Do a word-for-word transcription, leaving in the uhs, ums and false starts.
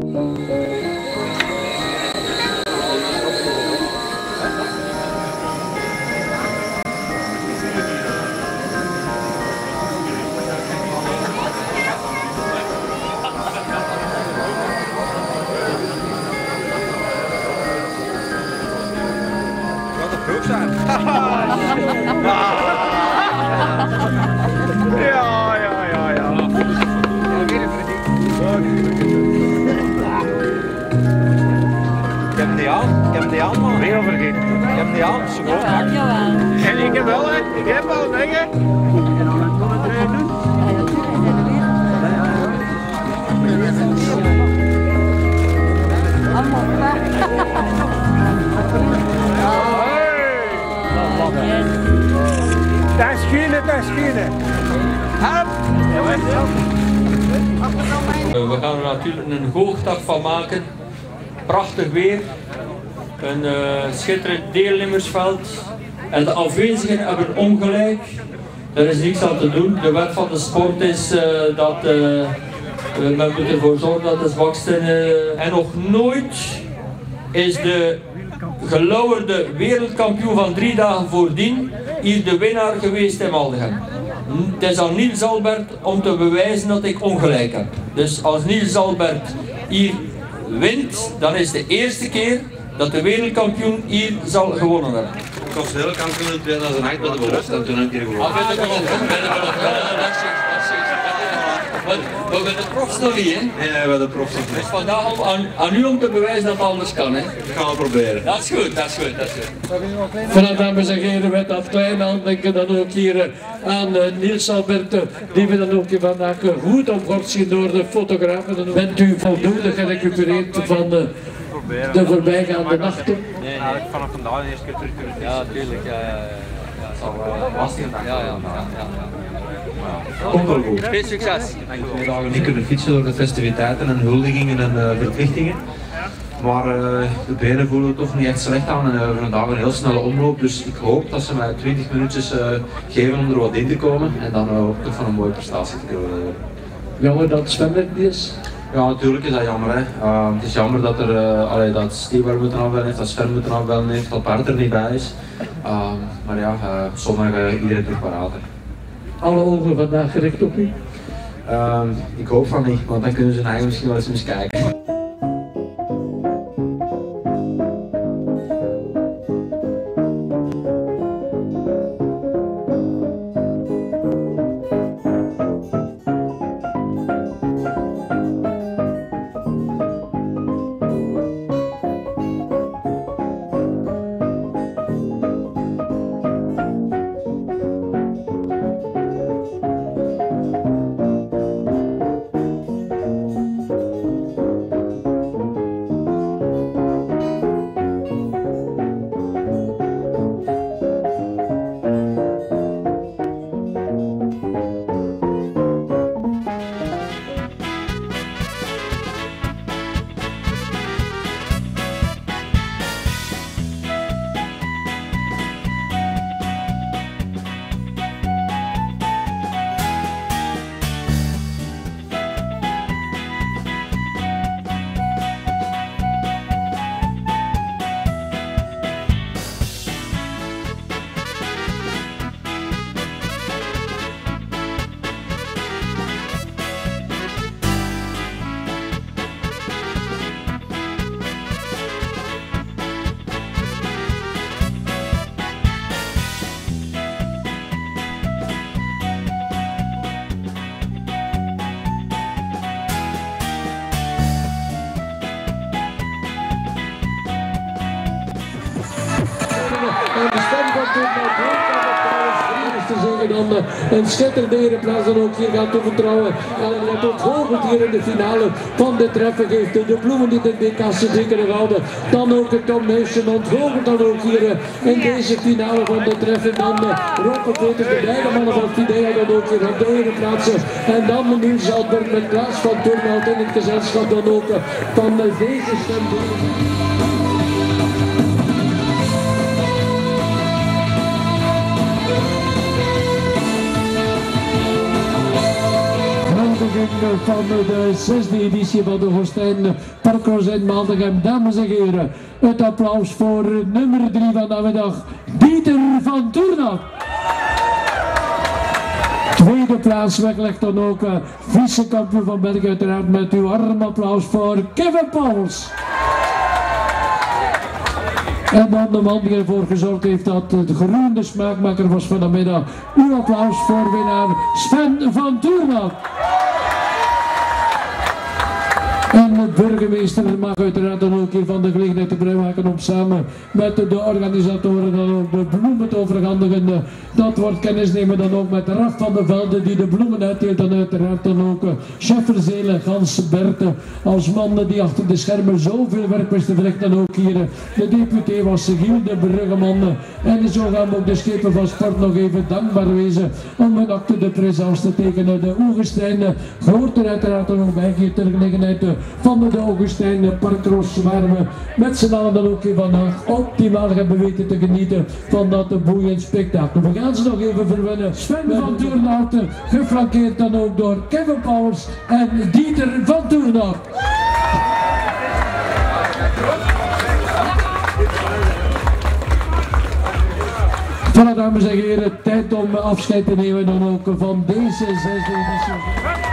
Ja, ja, ja, ja. Ik heb hem niet aan, ik heb hem niet aan, man. Heel vergeten. Ik heb hem niet aan, zo gewoon. Jawel, jawel. En ik heb wel, hè. Ik heb wel, denk ik. Dat is schienen, dat is schienen. Help! We gaan er natuurlijk een hoogdag van maken. Prachtig weer. Een uh, schitterend deelnemersveld. En de afwezigen hebben ongelijk. Er is niets aan te doen. De wet van de sport is uh, dat uh, men moet ervoor zorgen dat de zwaksten. Uh, en nog nooit is de gelauwerde wereldkampioen van drie dagen voordien hier de winnaar geweest in Maldegem. Het is aan Niels Albert om te bewijzen dat ik ongelijk heb. Dus als Niels Albert hier wint, dan is de eerste keer dat de wereldkampioen hier zal gewonnen hebben. Ik was wereldkampioen in tweeduizend acht bij de belofte en toen heb ik hier gewonnen. Ah, bij de belofte, bij de belofte. Dat is juist, dat is juist. Maar bij de profs nog niet, hè? Nee, bij de profs nog Dus niet. vandaag om, aan, aan u om te bewijzen dat het anders kan, hè? Ik ga het proberen. Dat is goed, dat is goed, dat is goed. Voilà, dames en heren, met dat kleine aandenken dan ook hier aan uh, Niels Albert, uh, die we dan ook hier vandaag uh, goed omgord zien door de fotografen. Bent u voldoende gerecupereerd van uh, de voorbijgaande nachten? Nee, nee. Vanaf vandaag de eerste keer terug kunnen. Ja, tuurlijk. Ja, ja, ja. Het zal wel lastig zijn. Ja, ja, ja. Komt wel goed. Veel succes. Ik heb twee dagen niet kunnen fietsen door de festiviteiten en huldigingen en uh, verplichtingen. Maar uh, de benen voelen toch niet echt slecht aan en we hebben vandaag een heel snelle omloop. Dus ik hoop dat ze mij twintig minuutjes uh, geven om er wat in te komen en dan uh, toch van een mooie prestatie te kunnen leveren. Jammer dat Sven er niet is. Ja, natuurlijk is dat jammer. Hè. Uh, het is jammer dat, er, uh, allee, dat Steve er moeten afbellen heeft, dat Sven moeten afbellen heeft, dat Bart er niet bij is. Uh, maar ja, uh, zondag uh, iedereen terug paraat. Alle ogen vandaag gericht op u. Uh, ik hoop van niet, want dan kunnen ze eigen misschien wel eens eens kijken. Een schitterende plaats dan ook hier gaat toevertrouwen. En het ontvogeld hier in de finale van de treffen geeft de bloemen die de D K's zeker houden. Dan ook het Tom Meesen ontvogeld dan ook hier in deze finale van de treffen. Dan Rocco Peters, de beide mannen van Fidea dan ook hier op de ene plaatsen. En dan Niels Albert met Klaas van Turnhout in het gezelschap dan ook van deze stem. afsluiting van de zesde editie van de Gostijn Parkcross in Maldegem. Dames en heren, het applaus voor nummer drie van de middag, Dieter van Toornak. Tweede plaats weglegt dan ook uh, vice-kampioen van België, uiteraard met uw warm applaus voor Kevin Pauls. En dan de man die ervoor gezorgd heeft dat het groen de smaakmaker was van de middag. Uw applaus voor winnaar Sven van Toornak. En de burgemeester mag uiteraard dan ook hiervan de gelegenheid gebruik maken om samen met de organisatoren dan ook de bloemen te overhandigen. Dat wordt kennis nemen dan ook met Raf van der Velde die de bloemen uitdeelt en uiteraard dan ook chef Verzelen, Gans Berthe als man die achter de schermen zoveel werk wist te verrichten. Dan ook hier de deputé was Giel de Bruggeman. En zo gaan we ook de schepen van sport nog even dankbaar wezen om een acte de présence te tekenen. De Oegestijn hoort er uiteraard dan ook bij hier ter gelegenheid van de Augustijn Parkcross, waar we met z'n allen dan ook vandaag optimaal hebben weten te genieten van dat boeiend spektakel. We gaan ze nog even verwennen. Sven van Toornak, geflankeerd dan ook door Kevin Pauls en Dieter van Toornak. Voilà, dames en heren, tijd om afscheid te nemen dan ook van deze zesde editie.